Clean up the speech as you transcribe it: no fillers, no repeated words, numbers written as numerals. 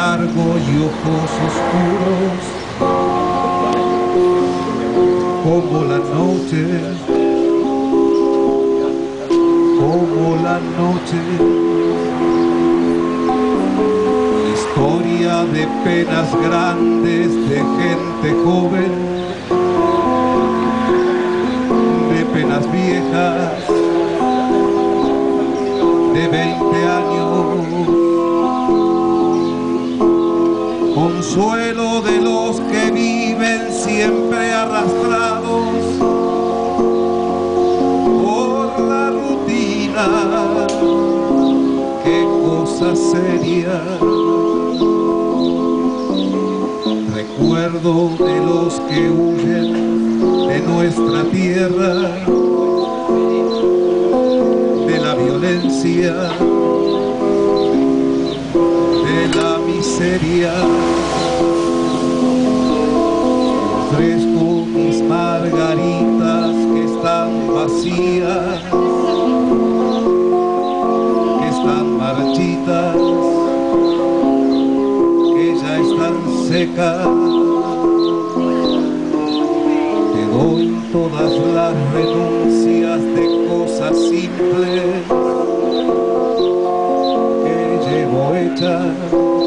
largo y ojos oscuros como la noche, como la noche. Historia de penas grandes, de gente joven, de penas viejas, de 20 años. Consuelo de los que viven siempre arrastrados por la rutina. Qué cosa seria. Recuerdo de los que huyen de nuestra tierra, de la violencia, de la miseria. Ofrezco mis margaritas que están vacías, que están marchitas, que ya están secas. Te doy todas las renuncias de cosas simples que llevo hechas